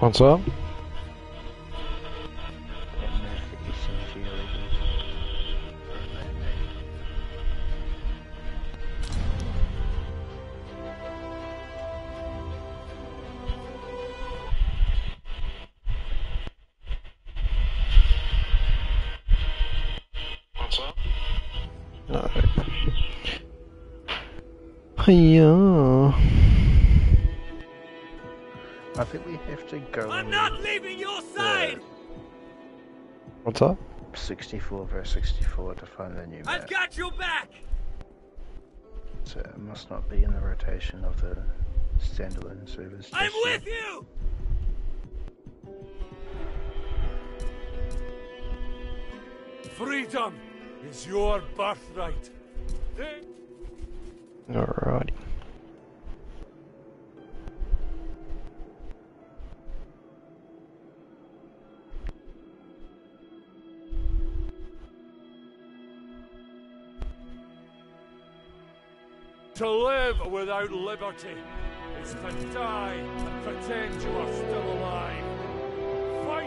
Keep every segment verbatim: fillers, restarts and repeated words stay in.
What's up? What's up? No. Yeah. I think we have to go. I'm not leaving your side. What's up? sixty-four versus sixty-four to find the new map. I've got your back. So it must not be in the rotation of the standalone servers. I'm just with yet. you. Freedom is your birthright. Alrighty. To live without liberty is to die and pretend you are still alive. Fight!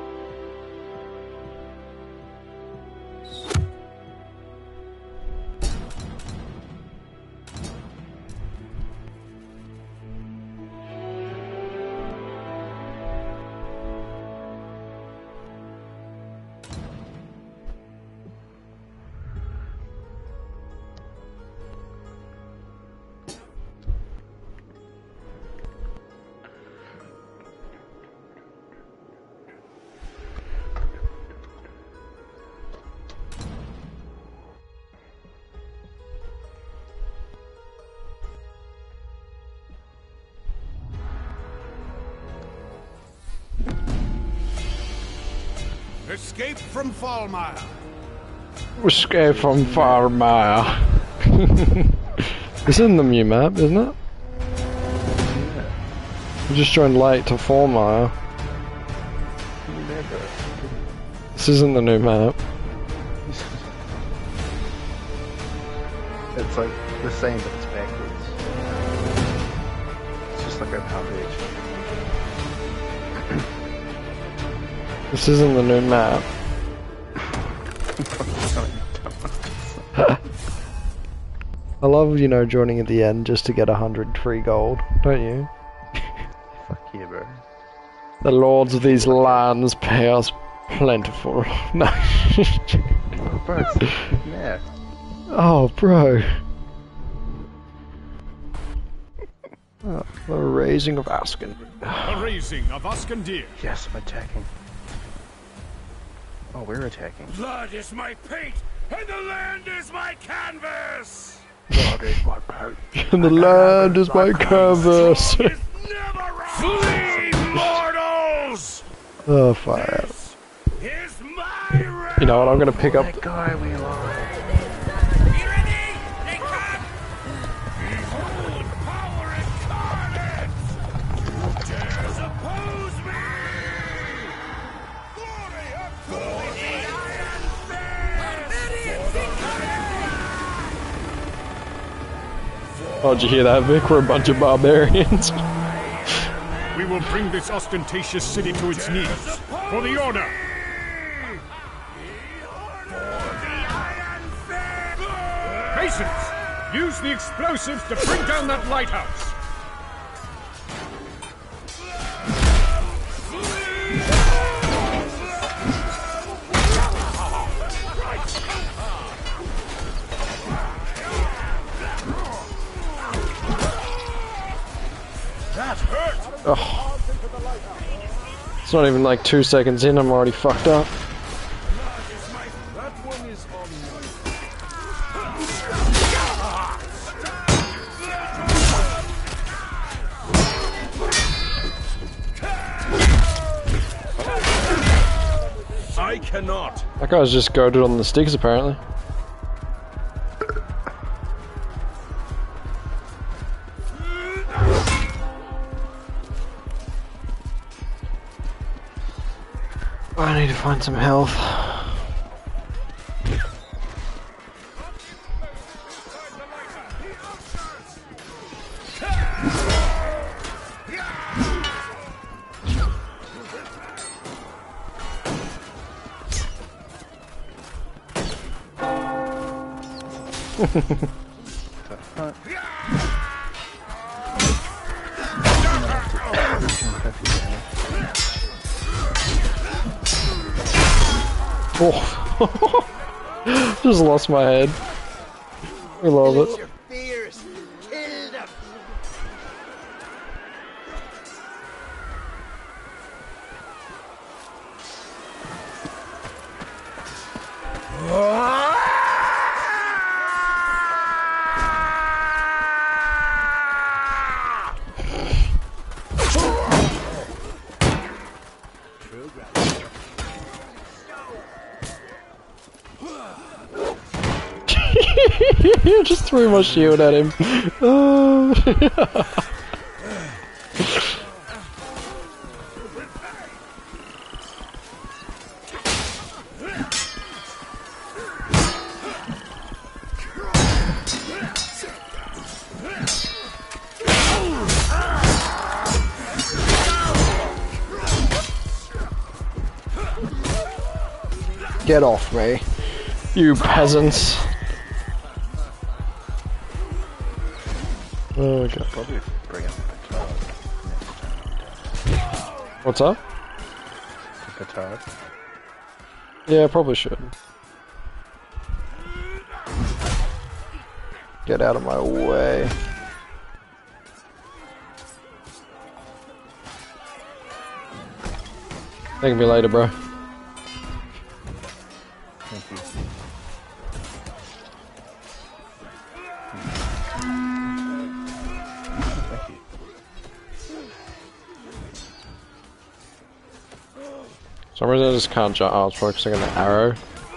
Escape from Fallmire. Escape from Fallmire. This isn't the new map, isn't it? Yeah. We just joined late to Fallmire. Never. This isn't the new map. It's like the same, but it's backwards. It's just like a coverage. This isn't the new map. I love, you know, joining at the end just to get a hundred free gold, don't you? Fuck yeah, bro. The lords of these lands pay us plentiful. No. Oh, bro, it's, yeah. Oh, bro. Oh, the raising of Asken. The raising of Askendir. Yes, I'm attacking. Oh, we're attacking. Blood is my paint, and the land is my canvas. God is my paint. And the land is my canvas. Is never wrong. Flee, mortals! Oh, fire. This is my realm. You know what, I'm gonna pick up... That guy we like. Be ready! They come! Behold power incarnate! Who dares oppose me? Glory of glory! The Iron Fist! Oh, did you hear that, Vic? We're a bunch of barbarians. We will bring this ostentatious city to its knees. For the Order! Masons! Use the explosives to bring down that lighthouse! That hurt! Oh. It's not even like two seconds in, I'm already fucked up. That one is on I cannot. That guy's just goaded on the sticks, apparently. I need to find some health. Right. Oh. Just lost my head. I love it. Your fears. Kill them. You just threw my shield at him. Oh. Get off me, you peasants. Oh god. Probably bring up the petard next time. What's up? The petard. Yeah, probably should. Get out of my way. Thank me later, bro. Thank you. Thank you. For some reason I just can't jump. I was focusing on the arrow.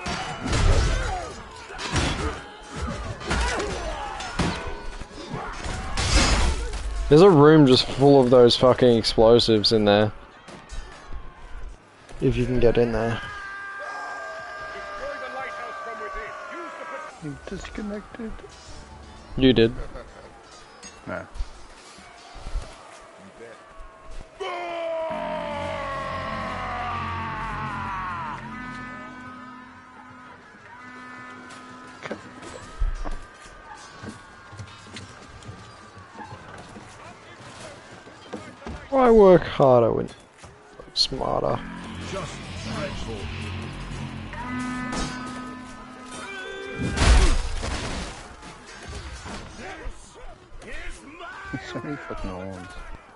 There's a room just full of those fucking explosives in there. If you can get in there. You disconnected. You did. No. Why work harder when work smarter? Just dreadful. So many fucking horns.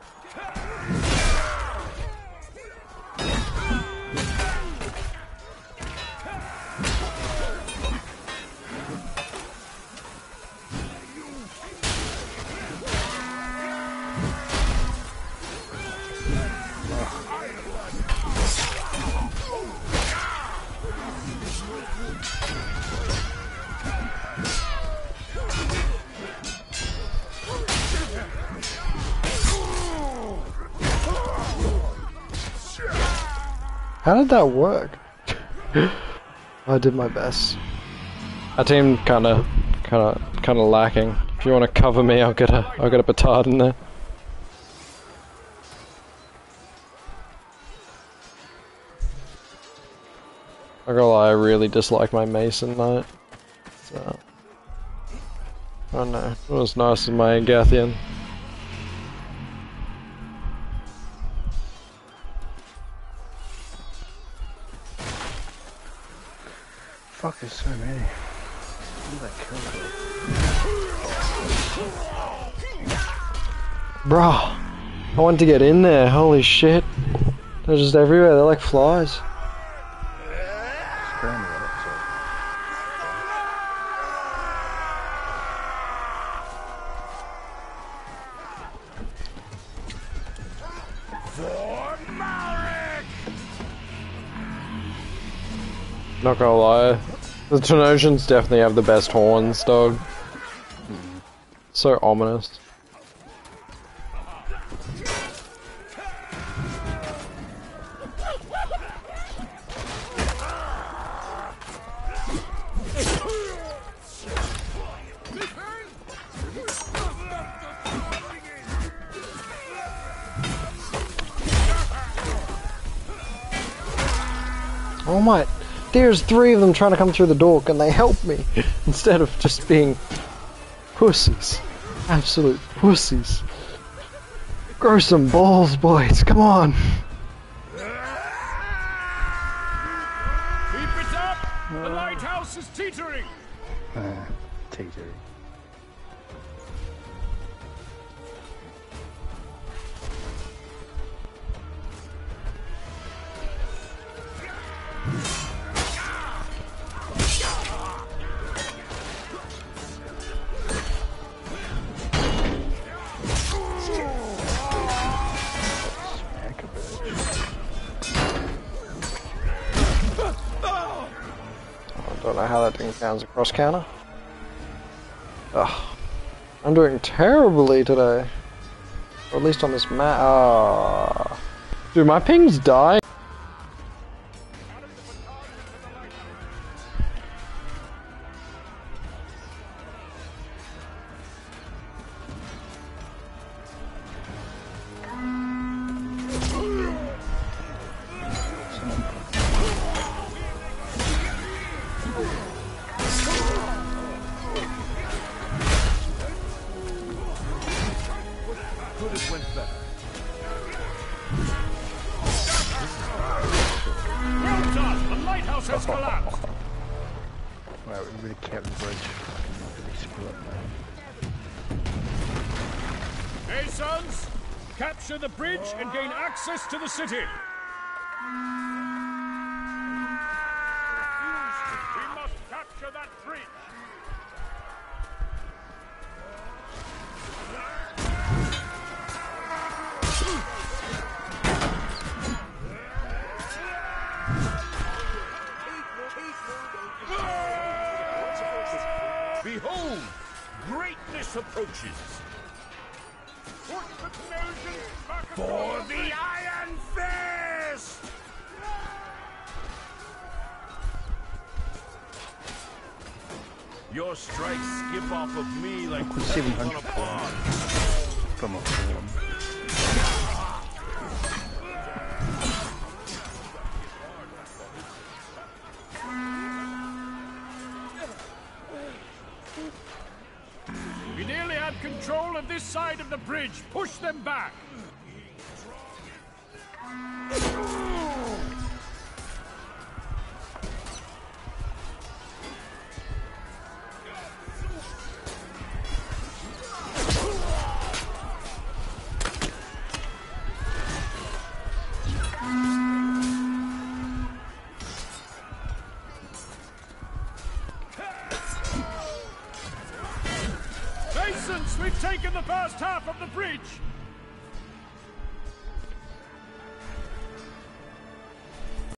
How did that work? I did my best. Our team kinda, kinda, kinda lacking. If you want to cover me, I'll get a, I'll get a petard in there. I gotta lie, I really dislike my Mason Knight. So, I don't know. It was nice as my Agathian. Fuck, there's so many. Who did I kill? Bruh, I wanted to get in there. Holy shit. They're just everywhere. They're like flies. Spraying the other side. For Malric! Not gonna lie, the Trenosians definitely have the best horns, dog. So ominous. Oh my, there's three of them trying to come through the door. Can they help me? Instead of just being pussies. Absolute pussies. Grow some balls, boys. Come on. Keep it up! The lighthouse is teetering! Uh, teetering. I don't know how that thing counts a cross counter. Ugh. I'm doing terribly today. Or at least on this map. Ah. Dude, my ping's dying. Has collapsed. Wow, we really kept the bridge. Really screw up now. Hey, sons! Capture the bridge and gain access to the city. We must capture that bridge. Behold, greatness approaches. For the Iron Fist! Your strikes skip off of me like seven hundred from a form. We nearly had control of this side of the bridge. Push them back. Masons, we've taken the first half of the bridge.